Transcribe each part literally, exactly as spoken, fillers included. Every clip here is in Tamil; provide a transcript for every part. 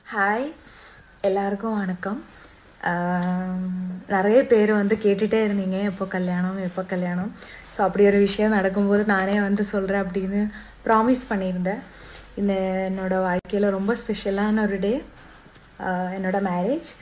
ஹாய் எல்லாருக்கும் வணக்கம். நிறைய பேர் வந்து கேட்டுகிட்டே இருந்தீங்க எப்போ கல்யாணம் எப்போ கல்யாணம். ஸோ அப்படி ஒரு விஷயம் நடக்கும்போது நானே வந்து சொல்கிறேன் அப்படின்னு ப்ராமிஸ் பண்ணியிருந்தேன். இந்த என்னோடய வாழ்க்கையில் ரொம்ப ஸ்பெஷலான ஒரு டே, என்னோடய மேரேஜ்.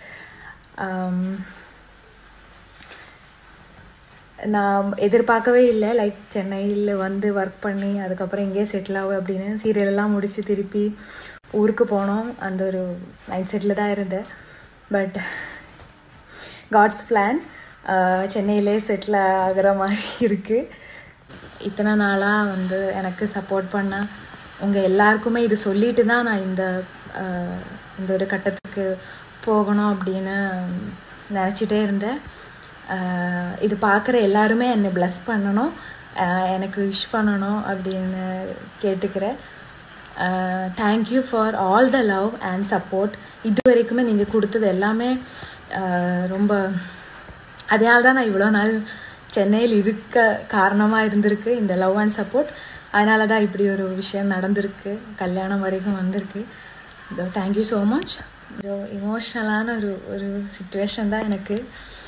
நான் எதிர்பார்க்கவே இல்லை, லைக் சென்னையில் வந்து ஒர்க் பண்ணி அதுக்கப்புறம் இங்கேயே செட்டில் ஆகும் அப்படின்னு. சீரியலெல்லாம் முடித்து திருப்பி ஊருக்கு போனோம். அந்த ஒரு மைண்ட் செட்டில் தான் இருந்தேன். பட் காட்ஸ் பிளான், சென்னையிலே செட்டில் ஆகிற மாதிரி இருக்குது. இத்தனை நாளாக வந்து எனக்கு சப்போர்ட் பண்ண உங்கள் எல்லாருக்குமே இது சொல்லிட்டு தான் நான் இந்த இந்த ஒரு கட்டத்துக்கு போகணும் அப்படின்னு நினச்சிட்டே இருந்தேன். இது பார்க்குற எல்லாருமே என்னை ப்ளஸ் பண்ணணும், எனக்கு விஷ் பண்ணணும் அப்படின்னு கேட்டுக்கிறேன். Thank you for all the love and support. இது வரைக்குமே நீங்கள் கொடுத்தது எல்லாமே ரொம்ப, அதனால தான் நான் இவ்வளோ நாள் சென்னையில் இருக்க காரணமாக இருந்திருக்கு இந்த லவ் அண்ட் சப்போர்ட். அதனால தான் இப்படி ஒரு விஷயம் நடந்திருக்கு, கல்யாணம் வரைக்கும் வந்திருக்கு. Thank you so much. கொஞ்சம் இமோஷ்னலான ஒரு ஒரு சிச்சுவேஷன் தான் எனக்கு.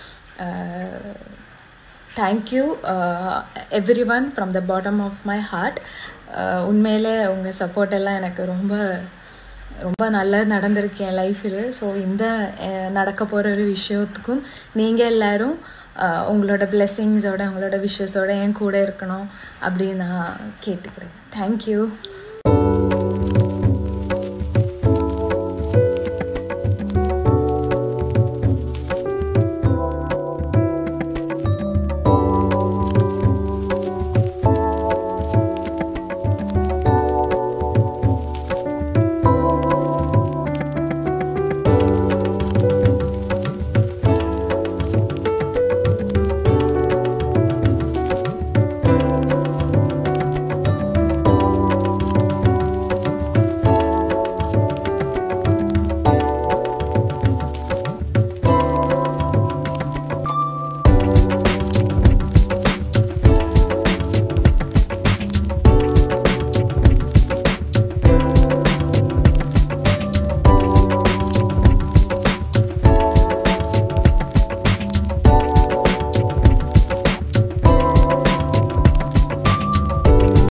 Thank you everyone from the bottom of my heart. உண்மையிலே உங்கள் சப்போர்ட் எல்லாம் எனக்கு ரொம்ப ரொம்ப நல்லது நடந்திருக்கு என் லைஃப்பில். ஸோ இந்த நடக்க போகிற ஒரு விஷயத்துக்கும் நீங்கள் எல்லோரும் உங்களோட பிளெஸ்ஸிங்ஸோட உங்களோட விஷஸோட என் கூட இருக்கணும் அப்படின்னு நான் கேட்டுக்கிறேன். தேங்க்யூ.